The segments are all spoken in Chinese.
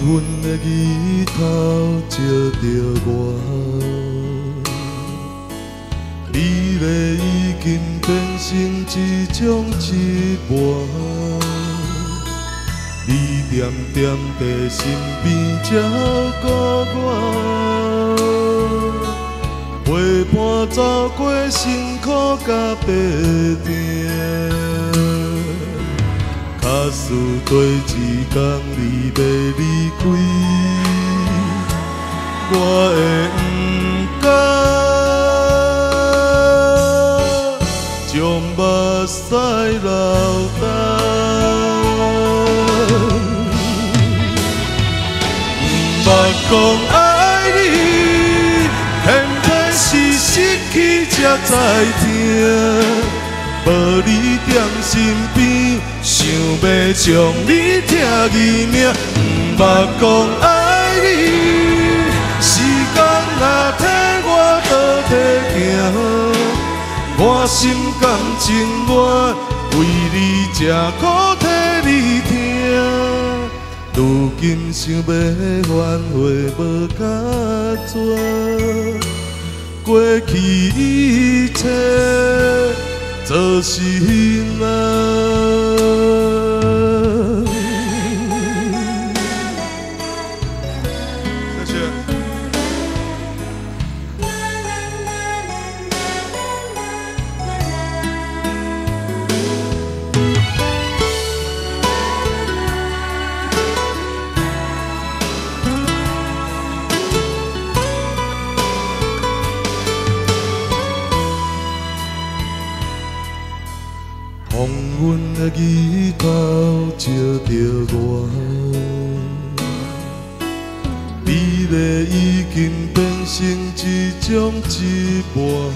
昏的日头照着我，美丽已经变成一种折磨。你点点在身边照顾我，陪伴走过辛苦甲白疼。假使对一天你要离开，我会不敢将目屎流不捌讲爱你，偏偏是失去才知听。无你踮身边，想要将你听伊名。不捌讲爱你，时间若替我倒退行，我心甘情愿为你这苦替你听。如今想要挽回无解怎？过去一切就是咱。谢谢。黄昏的日头照着我，美丽已经变成一种折磨。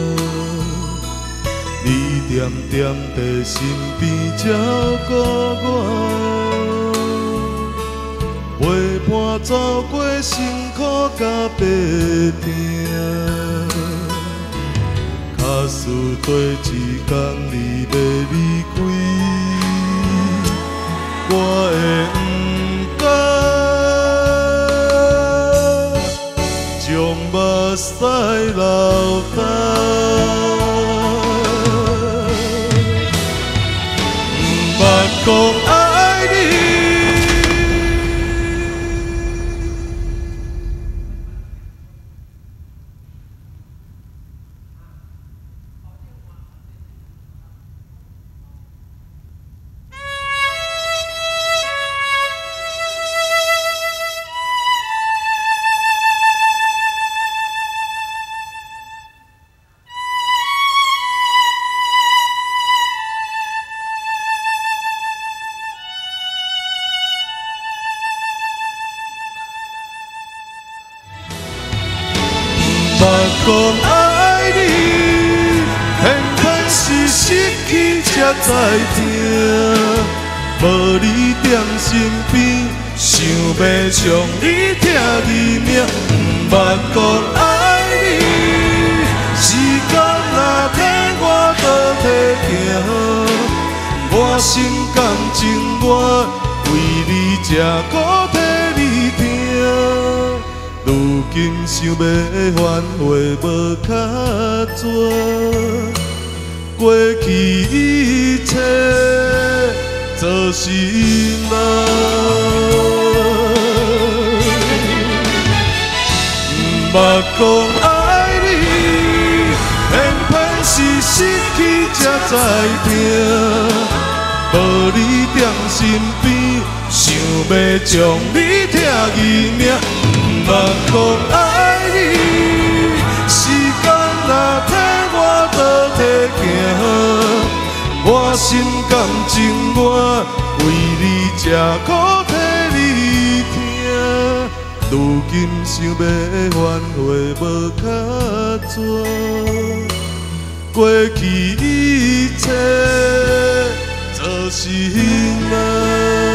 你点点在身边照顾我，陪伴走过辛苦甲白疼。假使对一天你要离开，我会不甘将目屎流不捌讲爱你。不捌讲爱你，偏偏是失去才知听。无你踮身边，想要将你听伊名。不捌讲爱你，时间若替我倒退行，我心甘情愿为你这苦替你听。如今想要挽回无较怎？过去一切就是咱。不捌讲爱你，偏偏是失去才知听。无你踮身边，想要将你听伊名。不捌讲爱你，时间若替我倒退行，我心甘情愿为你这苦替你听。如今想要挽回无较怎？过去一切就是咱。